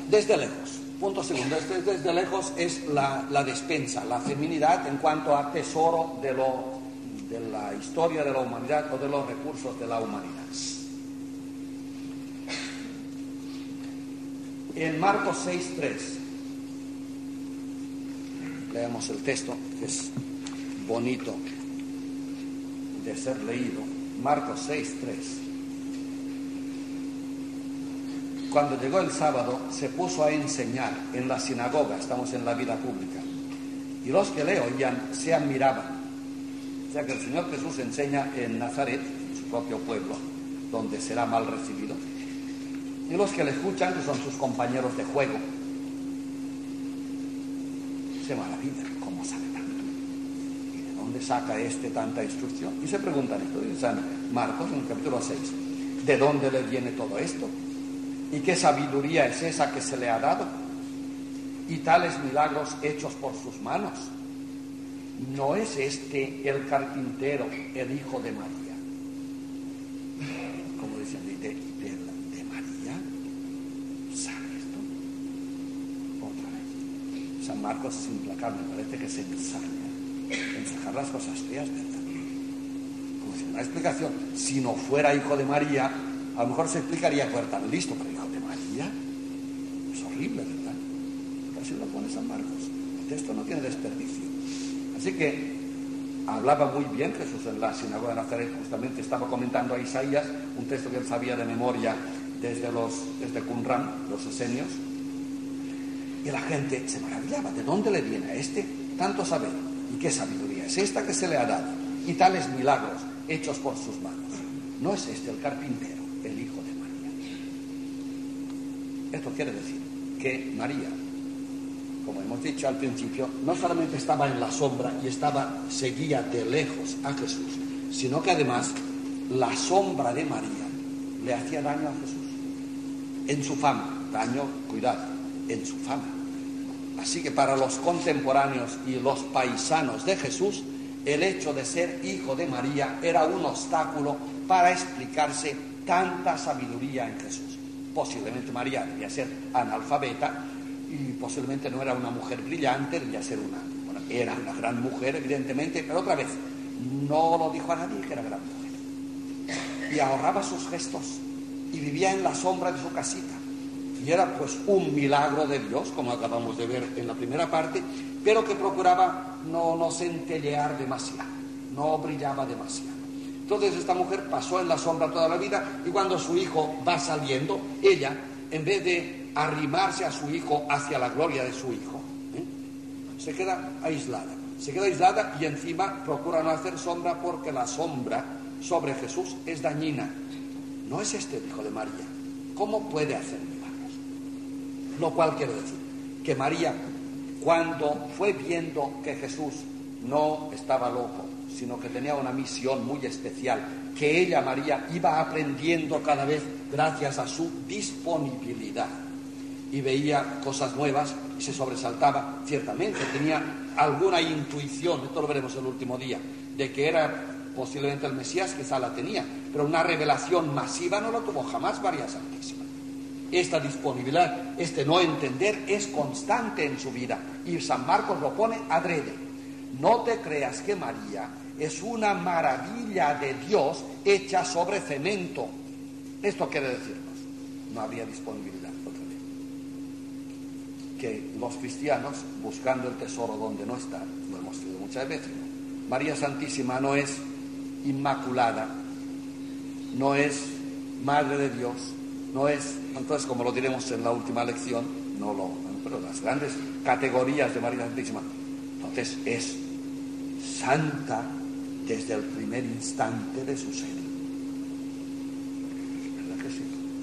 desde lejos. Punto segundo, desde lejos es la despensa, la feminidad en cuanto a tesoro de la historia de la humanidad o de los recursos de la humanidad. En Marcos 6:3, leemos el texto, que es bonito de ser leído. Marcos 6:3. Cuando llegó el sábado, se puso a enseñar en la sinagoga, estamos en la vida pública, y los que le oían se admiraban. O sea que el Señor Jesús enseña en Nazaret, en su propio pueblo, donde será mal recibido, y los que le escuchan, que son sus compañeros de juego, se maravillan. ¿Cómo sabe tanto? ¿Y de dónde saca tanta instrucción? Y se preguntan esto, dice San Marcos en el capítulo 6, ¿de dónde le viene todo esto? ¿Y qué sabiduría es esa que se le ha dado? Y tales milagros hechos por sus manos. ¿No es este el carpintero, el hijo de María? Como dicen, ¿de María? ¿Sabe esto? Otra vez. San Marcos es implacable, me parece que se ensaña en sacar las cosas feas, ¿verdad? Como si una explicación, si no fuera hijo de María, a lo mejor se explicaría que era tan listo, pero hijo de María es horrible, ¿verdad? Pero así lo pone San Marcos. El texto no tiene desperdicio. Así que hablaba muy bien Jesús en la sinagoga de Nazaret. Justamente estaba comentando a Isaías, un texto que él sabía de memoria desde Qumran, los esenios. Y la gente se maravillaba. ¿De dónde le viene a tanto saber? ¿Y qué sabiduría es esta que se le ha dado? Y tales milagros hechos por sus manos. ¿No es este el carpintero, el hijo de María? Esto quiere decir que María, como hemos dicho al principio, no solamente estaba en la sombra y seguía de lejos a Jesús, sino que además la sombra de María le hacía daño a Jesús. En su fama, daño, cuidado, en su fama. Así que para los contemporáneos y los paisanos de Jesús, el hecho de ser hijo de María era un obstáculo para explicarse tanta sabiduría en Jesús. Posiblemente María debía ser analfabeta y posiblemente no era una mujer brillante, debía ser era una gran mujer, evidentemente, pero otra vez, no lo dijo a nadie que era gran mujer. Y ahorraba sus gestos y vivía en la sombra de su casita. Y era pues un milagro de Dios, como acabamos de ver en la primera parte, pero que procuraba no centellear demasiado, no brillaba demasiado. Entonces esta mujer pasó en la sombra toda la vida y cuando su hijo va saliendo, ella, en vez de arrimarse a su hijo hacia la gloria de su hijo, se queda aislada y encima procura no hacer sombra porque la sombra sobre Jesús es dañina. No es este el hijo de María. ¿Cómo puede hacer milagros? Lo cual quiere decir que María, cuando fue viendo que Jesús no estaba loco, sino que tenía una misión muy especial, que ella, María, iba aprendiendo cada vez gracias a su disponibilidad, y veía cosas nuevas y se sobresaltaba. Ciertamente tenía alguna intuición, esto lo veremos el último día, de que era posiblemente el Mesías, quizá la tenía, pero una revelación masiva no lo tuvo jamás María Santísima. Esta disponibilidad, no entender, es constante en su vida, y San Marcos lo pone adrede. No te creas que María es una maravilla de Dios hecha sobre cemento. Esto quiere decirnos, no habría disponibilidad otra vez. Que los cristianos, buscando el tesoro donde no está, lo hemos leído muchas veces, ¿no? María Santísima no es inmaculada, no es Madre de Dios, no es, entonces como lo diremos en la última lección, pero las grandes categorías de María Santísima, entonces es santa desde el primer instante de su ser. ¿Verdad que sí?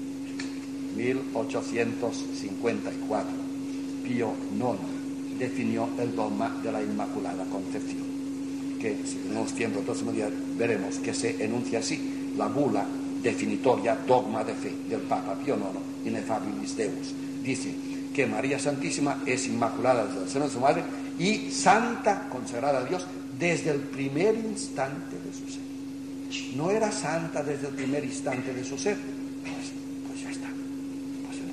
1854, Pío IX definió el dogma de la Inmaculada Concepción, que si tenemos tiempo el próximo día veremos que se enuncia así, la bula definitoria dogma de fe del Papa Pío IX, Ineffabilis Deus. Dice que María Santísima es inmaculada desde el seno de su madre y santa, consagrada a Dios, desde el primer instante de su ser. No era santa desde el primer instante de su ser, pues ya está. Pues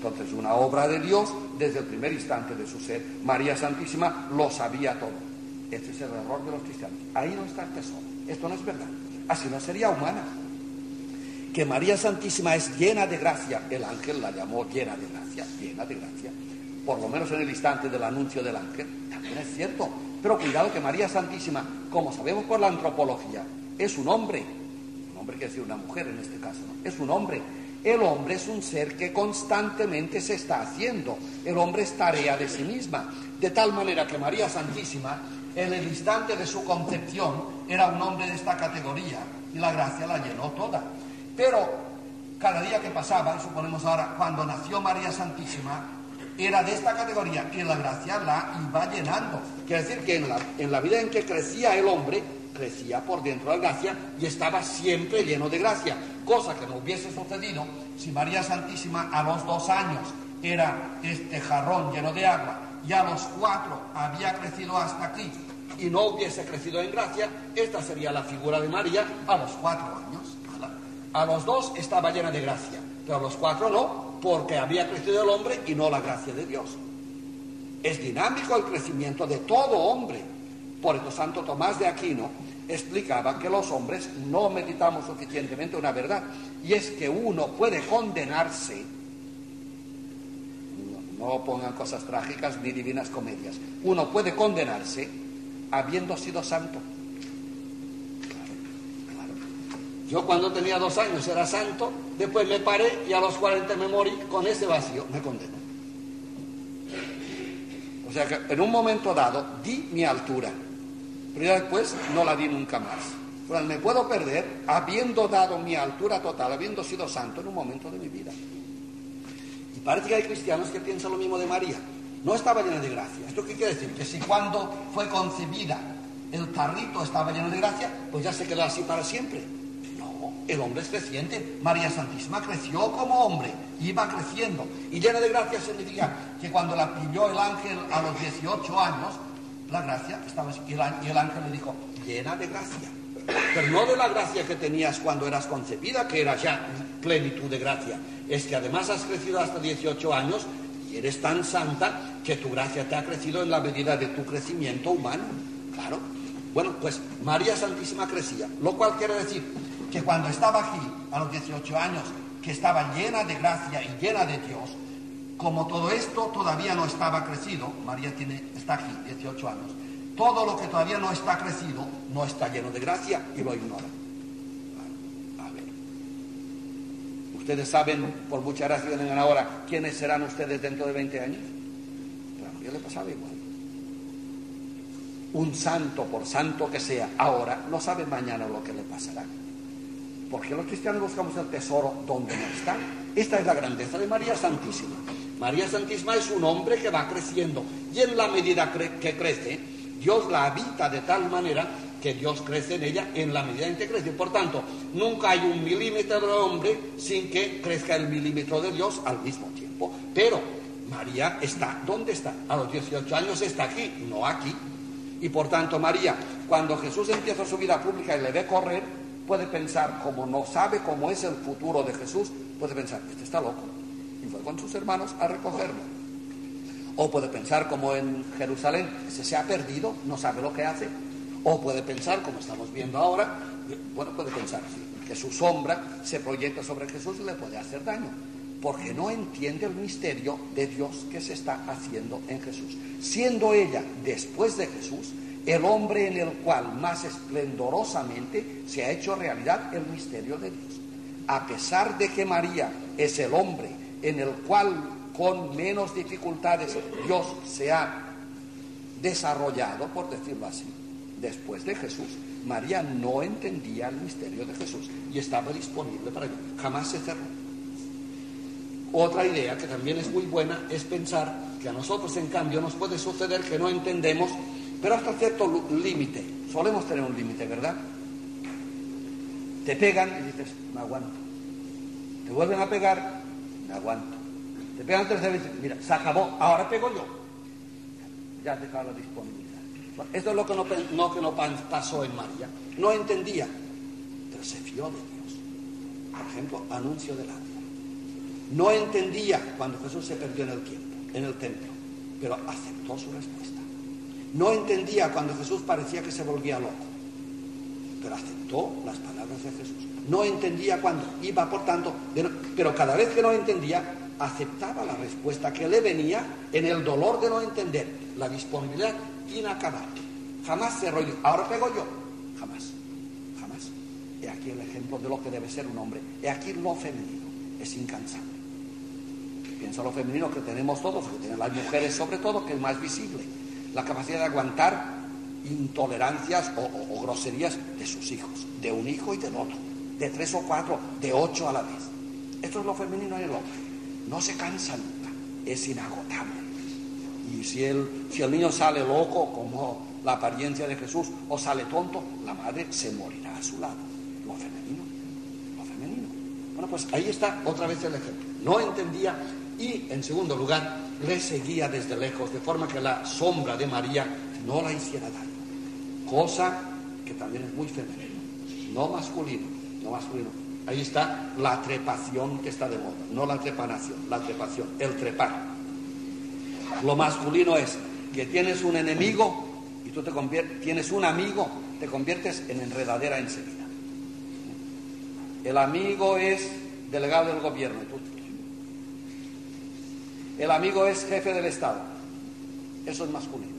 Entonces, una obra de Dios desde el primer instante de su ser. María Santísima lo sabía todo. Este es el error de los cristianos. Ahí no está el tesoro. Esto no es verdad. Así no sería humana. Que María Santísima es llena de gracia. El ángel la llamó llena de gracia, llena de gracia. Por lo menos en el instante del anuncio del ángel. También es cierto. Pero cuidado que María Santísima, como sabemos por la antropología, es un hombre. Un hombre quiere decir una mujer en este caso, ¿no? Es un hombre. El hombre es un ser que constantemente se está haciendo. El hombre es tarea de sí misma. De tal manera que María Santísima, en el instante de su concepción, era un hombre de esta categoría. Y la gracia la llenó toda. Pero cada día que pasaba, suponemos ahora, cuando nació María Santísima, era de esta categoría y la gracia la iba llenando. Quiere decir que en la vida en que crecía el hombre, crecía por dentro de la gracia y estaba siempre lleno de gracia, cosa que no hubiese sucedido si María Santísima a los 2 años era este jarrón lleno de agua y a los 4 había crecido hasta aquí y no hubiese crecido en gracia. Esta sería la figura de María a los 4 años. A los 2 estaba llena de gracia, pero a los 4 no, porque había crecido el hombre y no la gracia de Dios. Es dinámico el crecimiento de todo hombre. Por eso Santo Tomás de Aquino explicaba que los hombres no meditamos suficientemente una verdad, y es que uno puede condenarse, no pongan cosas trágicas ni divinas comedias, uno puede condenarse habiendo sido santo. Yo cuando tenía 2 años era santo, después me paré y a los 40 me morí, con ese vacío me condeno. O sea que en un momento dado di mi altura, pero ya después no la di nunca más. Pues me puedo perder habiendo dado mi altura total, habiendo sido santo en un momento de mi vida. Y parece que hay cristianos que piensan lo mismo de María. No estaba llena de gracia. ¿Esto qué quiere decir? Que si cuando fue concebida el tarrito estaba lleno de gracia, pues ya se quedó así para siempre. El hombre es creciente. María Santísima creció como hombre, iba creciendo. Y llena de gracia significa que cuando la pilló el ángel a los 18 años, la gracia estaba así. Y el ángel le dijo, llena de gracia. Pero no de la gracia que tenías cuando eras concebida, que era ya plenitud de gracia. Es que además has crecido hasta 18 años y eres tan santa que tu gracia te ha crecido en la medida de tu crecimiento humano. Claro. Bueno, pues María Santísima crecía, lo cual quiere decir que cuando estaba aquí, a los 18 años, que estaba llena de gracia y llena de Dios, como todo esto todavía no estaba crecido, María está aquí, 18 años, todo lo que todavía no está crecido, no está lleno de gracia y lo ignora. A ver. ¿Ustedes saben, por mucha gracia que tengan ahora, quiénes serán ustedes dentro de 20 años? Claro, a María le pasaba igual. Un santo, por santo que sea, ahora no sabe mañana lo que le pasará. Porque los cristianos buscamos el tesoro donde no está. Esta es la grandeza de María Santísima. María Santísima es un hombre que va creciendo y en la medida que crece, Dios la habita de tal manera que Dios crece en ella en la medida en que crece. Por tanto, nunca hay 1 milímetro de hombre sin que crezca el milímetro de Dios al mismo tiempo. Pero María está, ¿dónde está? A los 18 años está aquí, no aquí. Y por tanto María, cuando Jesús empieza su vida pública y le ve correr, puede pensar, como no sabe cómo es el futuro de Jesús, puede pensar, este está loco, y fue con sus hermanos a recogerlo. O puede pensar, como en Jerusalén, ese se ha perdido, no sabe lo que hace. O puede pensar, como estamos viendo ahora, bueno, puede pensar sí, que su sombra se proyecta sobre Jesús y le puede hacer daño, porque no entiende el misterio de Dios que se está haciendo en Jesús. Siendo ella, después de Jesús, el hombre en el cual más esplendorosamente se ha hecho realidad el misterio de Dios. A pesar de que María es el hombre en el cual con menos dificultades Dios se ha desarrollado, por decirlo así, después de Jesús, María no entendía el misterio de Jesús y estaba disponible para ello. Jamás se cerró. Otra idea que también es muy buena es pensar que a nosotros, en cambio, nos puede suceder que no entendemos, pero hasta cierto límite. Solemos tener un límite, ¿verdad? Te pegan y dices, me aguanto. Te vuelven a pegar, me aguanto. Te pegan 3 veces, mira, se acabó, ahora pego yo. Ya has dejado la disponibilidad. Bueno, esto es lo que no pasó en María. No entendía, pero se fió de Dios. Por ejemplo, anuncio del ángel. No entendía cuando Jesús se perdió en el templo, pero aceptó su respuesta. No entendía cuando Jesús parecía que se volvía loco, pero aceptó las palabras de Jesús. No entendía cuando iba aportando, pero cada vez que no entendía, aceptaba la respuesta que le venía en el dolor de no entender, la disponibilidad inacabable. Jamás cerró y dijo, ahora pego yo. Jamás, jamás. He aquí el ejemplo de lo que debe ser un hombre. He aquí lo femenino, es incansable. Piensa lo femenino que tenemos todos, que tienen las mujeres sobre todo, que es más visible. La capacidad de aguantar intolerancias o groserías de sus hijos, de un hijo y del otro, de 3 o 4, de 8 a la vez. Esto es lo femenino en el hombre. No se cansa nunca, es inagotable. Y si el niño sale loco, como la apariencia de Jesús, o sale tonto, la madre se morirá a su lado. Lo femenino, lo femenino. Bueno, pues ahí está otra vez el ejemplo. No entendía y, en segundo lugar, le seguía desde lejos, de forma que la sombra de María no la hiciera daño. Cosa que también es muy femenino, no masculino, no masculino. Ahí está la trepación que está de moda, no la trepanación, la trepación, el trepar. Lo masculino es que tienes un enemigo y tú tienes un amigo, te conviertes en enredadera enseguida. El amigo es delegado del gobierno, el amigo es jefe del Estado, eso es masculino.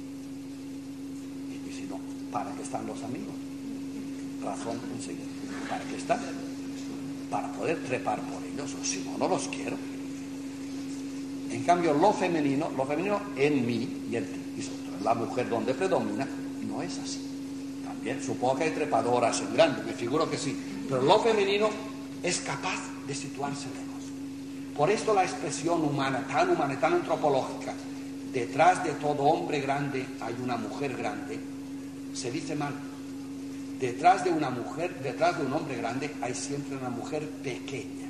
Y si no, ¿para qué están los amigos? Razón enseguida, ¿para qué están? Para poder trepar por ellos, o si no, no los quiero. En cambio, lo femenino en mí y en ti. Y la mujer donde predomina no es así. También supongo que hay trepadoras en grande, me figuro que sí. Pero lo femenino es capaz de situarse lejos. Por esto la expresión humana, tan antropológica, detrás de todo hombre grande hay una mujer grande, se dice mal. Detrás de un hombre grande hay siempre una mujer pequeña.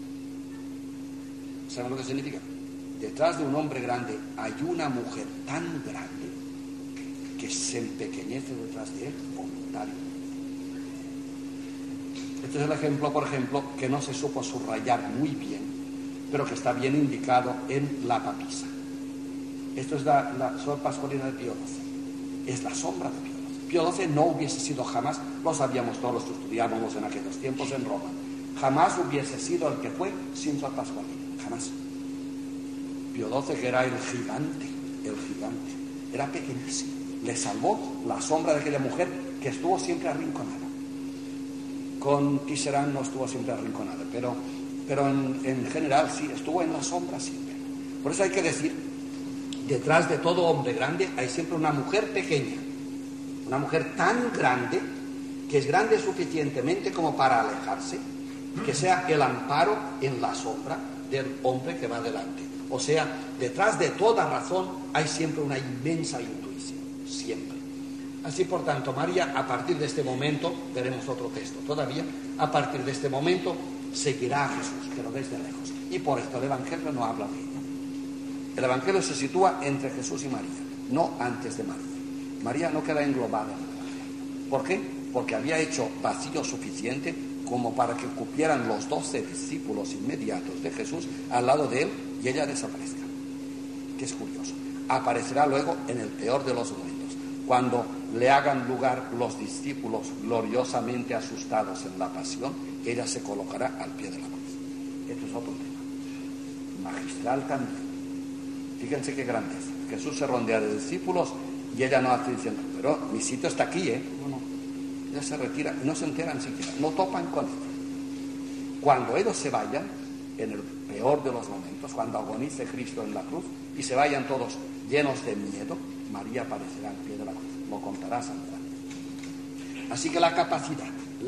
¿Saben lo que significa? Detrás de un hombre grande hay una mujer tan grande que se empequeñece detrás de él voluntario. Este es el ejemplo, por ejemplo, que no se supo subrayar muy bien, pero que está bien indicado en la papisa. Esto es la Sor Pascualina de Pío XII. Es la sombra de Pío XII. Pío XII no hubiese sido jamás, lo sabíamos todos los que estudiábamos en aquellos tiempos en Roma, jamás hubiese sido el que fue sin Sor Pascualina, jamás. Pío XII, que era el gigante, era pequeñísimo. Le salvó la sombra de aquella mujer que estuvo siempre arrinconada. Con Tisserand no estuvo siempre arrinconada, pero en general sí, estuvo en la sombra siempre. Por eso hay que decir, detrás de todo hombre grande hay siempre una mujer pequeña, una mujer tan grande, que es grande suficientemente como para alejarse, que sea el amparo en la sombra del hombre que va delante. O sea, detrás de toda razón hay siempre una inmensa intuición, siempre. Así, por tanto, María, a partir de este momento, veremos otro texto todavía, a partir de este momento seguirá a Jesús, pero desde lejos. Y por esto el Evangelio no habla de ella. El Evangelio se sitúa entre Jesús y María, no antes de María. María no queda englobada en el Evangelio. ¿Por qué? Porque había hecho vacío suficiente como para que cupieran los 12 discípulos inmediatos de Jesús al lado de él y ella desaparezca. Que es curioso. Aparecerá luego en el peor de los momentos, cuando le hagan lugar los discípulos gloriosamente asustados en la pasión, ella se colocará al pie de la cruz. Esto es otro tema. Magistral también. Fíjense qué grandeza. Jesús se rondea de discípulos y ella no hace diciendo, pero mi sitio está aquí, ¿eh? No. Ella se retira y no se enteran siquiera, no topan con ella. Cuando ellos se vayan, en el peor de los momentos, cuando agonice Cristo en la cruz y se vayan todos llenos de miedo, María aparecerá al pie de la cruz. Lo contará San Juan. Así que la capacidad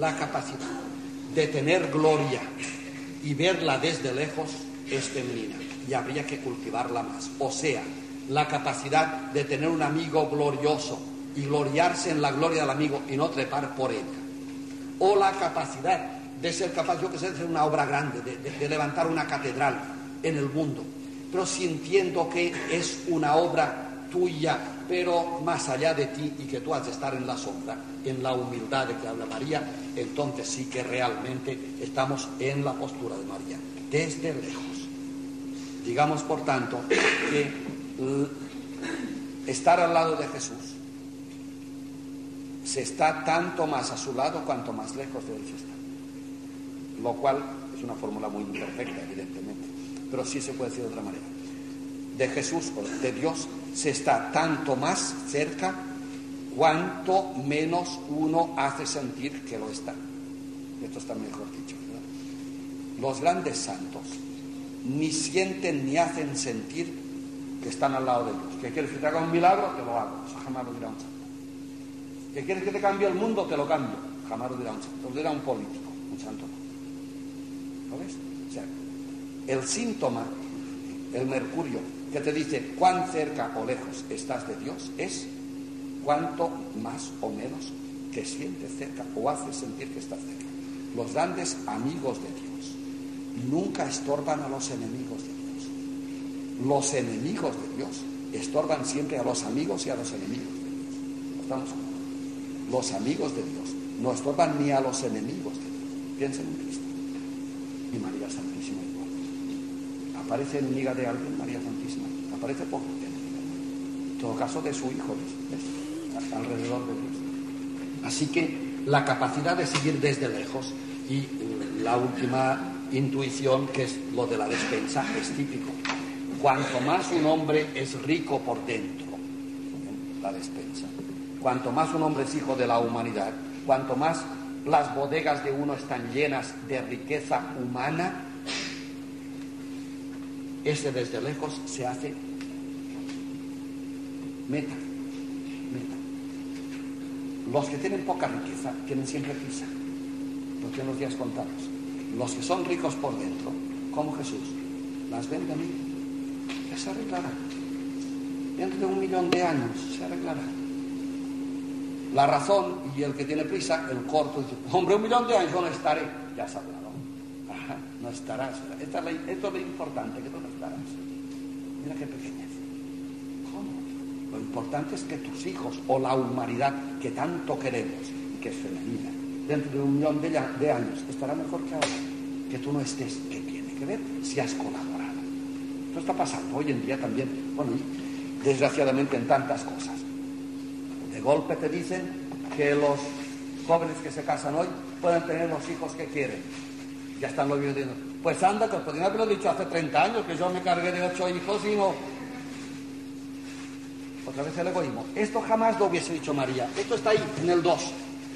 de tener gloria y verla desde lejos es femenina y habría que cultivarla más. O sea, la capacidad de tener un amigo glorioso y gloriarse en la gloria del amigo y no trepar por ella. O la capacidad de ser capaz, yo que sé, de hacer una obra grande, de levantar una catedral en el mundo, pero sintiendo que es una obra tuya, pero más allá de ti y que tú has de estar en la sombra, en la humildad de que habla María, entonces sí que realmente estamos en la postura de María. desde lejos. Digamos, por tanto, que estar al lado de Jesús se está tanto más a su lado cuanto más lejos de él se está. Lo cual es una fórmula muy imperfecta, evidentemente, pero sí se puede decir de otra manera. De Jesús o de Dios se está tanto más cerca cuanto menos uno hace sentir que lo está. Esto está mejor dicho, ¿verdad? Los grandes santos ni sienten ni hacen sentir que están al lado de Dios. ¿Que quieres que te haga un milagro? Te lo hago. Eso jamás lo dirá un santo. ¿Que quieres que te cambie el mundo? Te lo cambio. Jamás lo dirá un santo. Lo dirá un político. Un santo no. ¿Lo ves? O sea, el síntoma, el mercurio, que te dice cuán cerca o lejos estás de Dios, es cuánto más o menos te sientes cerca o haces sentir que estás cerca. Los grandes amigos de Dios nunca estorban a los enemigos de Dios. Los enemigos de Dios estorban siempre a los amigos y a los enemigos de Dios. ¿Estamos? Los amigos de Dios no estorban ni a los enemigos de Dios. Piensen en Cristo. Y María Santísima igual. ¿Aparece enemiga de alguien, María Santísima? Aparece por enemiga. En todo caso, de su Hijo, ¿ves? Alrededor de Dios. Así que la capacidad de seguir desde lejos y la última intuición, que es lo de la despensa, es típico. Cuanto más un hombre es rico por dentro, la despensa, cuanto más un hombre es hijo de la humanidad, cuanto más las bodegas de uno están llenas de riqueza humana, ese desde lejos se hace meta. Los que tienen poca riqueza tienen siempre prisa, lo tienen los días contados. Los que son ricos por dentro, como Jesús, las ven venir, ya se arreglará. Dentro de 1 millón de años se arreglará. La razón y el que tiene prisa, el corto, dice, hombre, 1 millón de años yo no estaré. Ya se hablará. Ajá, no estarás. Esto es lo importante, que tú no estarás. Mira qué pequeñez. ¿Cómo? Lo importante es que tus hijos o la humanidad que tanto queremos y que es femenina, dentro de 1 millón de años estará mejor que ahora. Que tú no estés. ¿Qué tiene que ver? Si has colaborado. Esto está pasando hoy en día también, bueno, y desgraciadamente en tantas cosas. De golpe te dicen que los jóvenes que se casan hoy pueden tener los hijos que quieren. Ya están los viejos diciendo, pues anda, que podrían haberlo dicho hace 30 años, que yo me cargué de 8 hijos y no... Otra vez el egoísmo. Esto jamás lo hubiese dicho María. Esto está ahí, en el 2.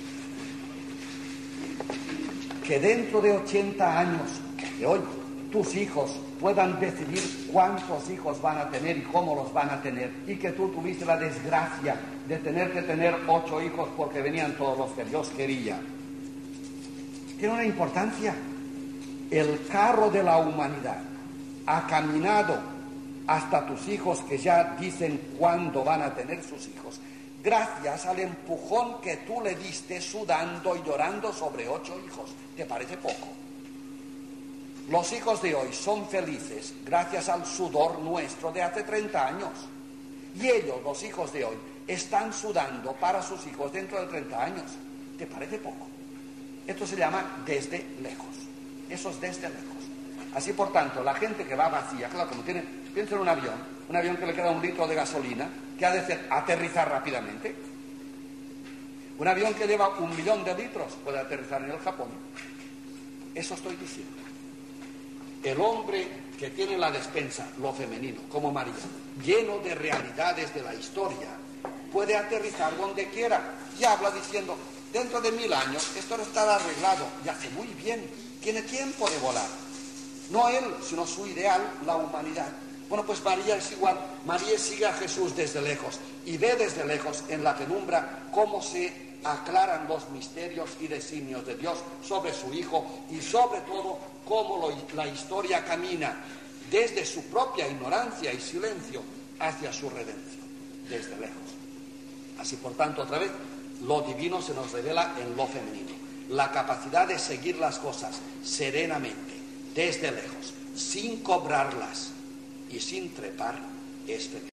Que dentro de 80 años, de hoy, tus hijos puedan decidir cuántos hijos van a tener y cómo los van a tener, y que tú tuviste la desgracia de tener que tener 8 hijos porque venían todos los que Dios quería. Tiene una importancia. El carro de la humanidad ha caminado hasta tus hijos, que ya dicen cuándo van a tener sus hijos, gracias al empujón que tú le diste sudando y llorando sobre 8 hijos. ¿Te parece poco? Los hijos de hoy son felices gracias al sudor nuestro de hace 30 años. Y ellos, los hijos de hoy, están sudando para sus hijos dentro de 30 años. ¿Te parece poco? Esto se llama desde lejos. Eso es desde lejos. Así, por tanto, la gente que va vacía, claro, como tiene, piensa en un avión que le queda 1 litro de gasolina, que ha de aterrizar rápidamente. Un avión que lleva 1 millón de litros puede aterrizar en el Japón. Eso estoy diciendo. El hombre que tiene la despensa, lo femenino, como María, lleno de realidades de la historia, puede aterrizar donde quiera. Y habla diciendo, dentro de 1000 años esto no estará arreglado, y hace muy bien, tiene tiempo de volar. No él, sino su ideal, la humanidad. Bueno, pues María es igual. María sigue a Jesús desde lejos y ve desde lejos en la penumbra cómo se aclaran los misterios y designios de Dios sobre su Hijo, y sobre todo cómo la historia camina desde su propia ignorancia y silencio hacia su redención, desde lejos. Así, por tanto, otra vez, lo divino se nos revela en lo femenino. La capacidad de seguir las cosas serenamente, desde lejos, sin cobrarlas y sin trepar, es feliz.